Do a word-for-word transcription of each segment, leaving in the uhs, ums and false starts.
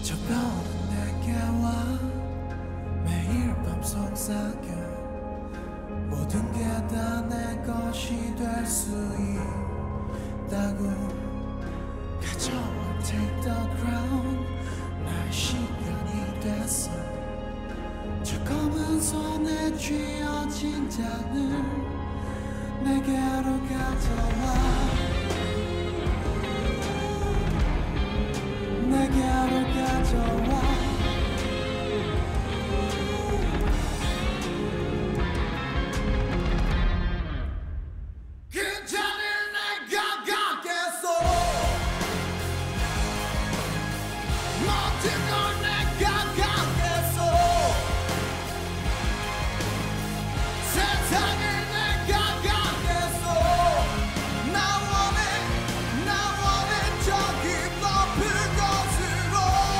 저거는 내게 와 매일 밤 속삭여 모든 게 다 내 것이 될 수 있다고 가져와 take the crown 나의 시간이 됐어 저 검은 손에 쥐어진 잔을 내게로 가져와 내게로 가져와 그 잔을 내가 갖겠어 모든 걸 내가 갖겠어 세상을 내가 갖겠어 나 원해 나 원해 저기 높은 곳으로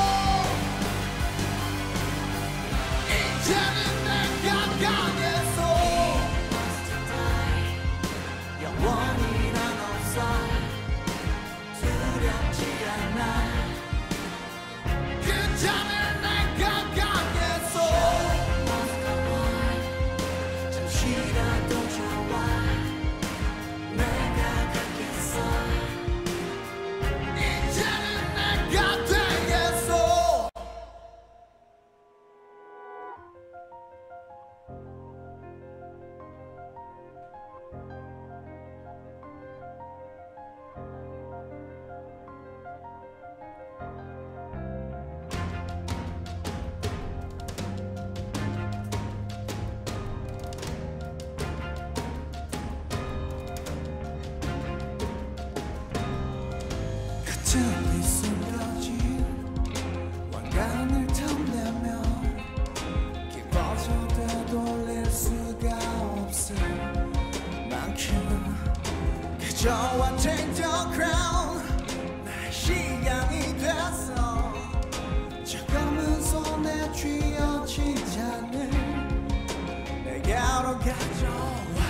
이제는 내가 가겠어 영원히 난 없어 두렵지 않아 그 잔을 내가 갖겠어 잠시라도 좋아 내가 갖겠어 이제는 내가 되겠어 가슴이 숨겨진 왕관을 탐내며 깊어져 되돌릴 수가 없을 만큼 그저와 take the crown 나의 시간이 됐어 저 검은 손에 쥐어진 잔을 내게로 가져와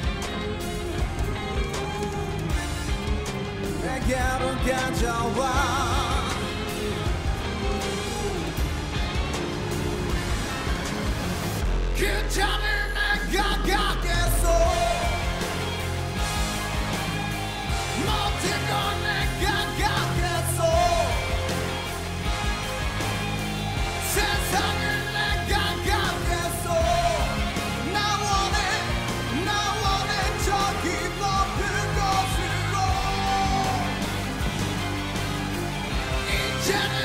내게로 가져와 그 잔을 내가 갖겠어 모든 걸 내가 갖겠어 세상을 내가 갖겠어 나 원해 나 원해 저기 높은 곳으로 이제는